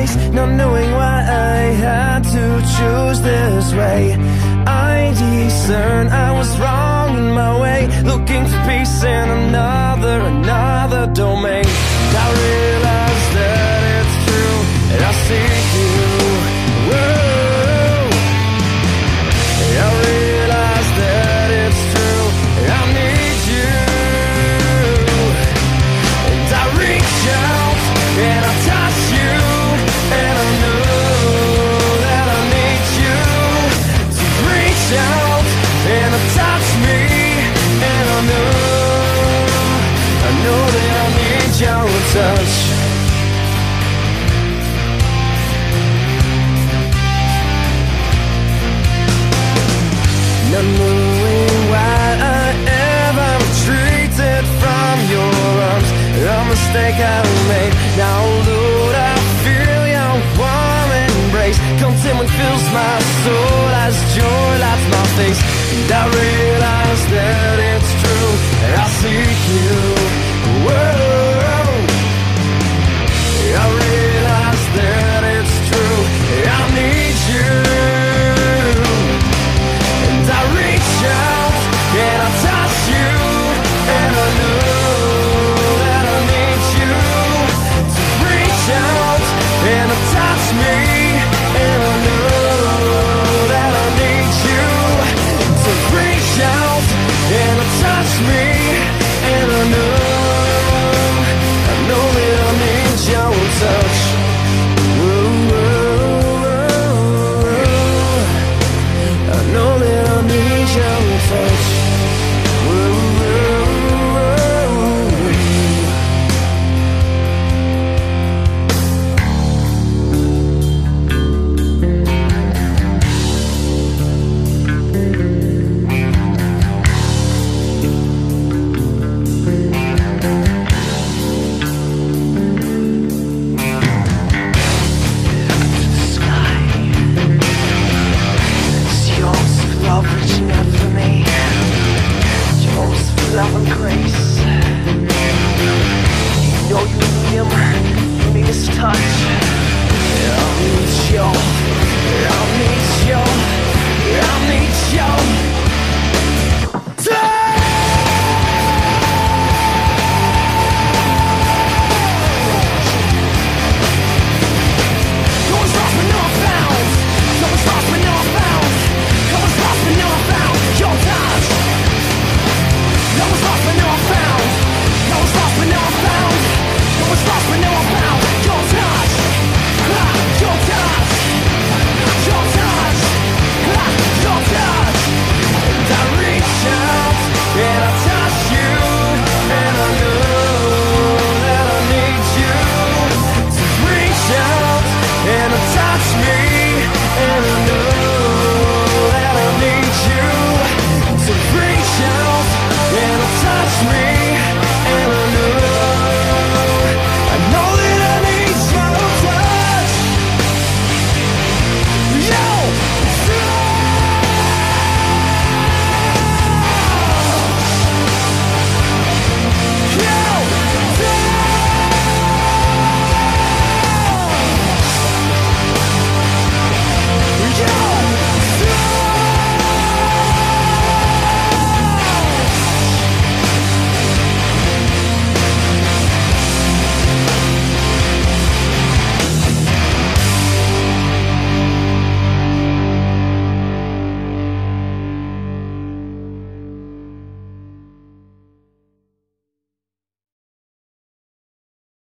face, not knowing why I had to choose this way. I discern I was wrong in my way, looking for peace in another domain. I realize that it's true, and I see you. Whoa. I realize that it's true, and I need you. And I reach out and I touch you, and I know that I need you to reach out and touch me. And I know that I need your touch. Not knowing why I ever retreated from your arms, a mistake I made. Now Lord, I feel your warm embrace. Contentment fills my soul as joy lights my face. And I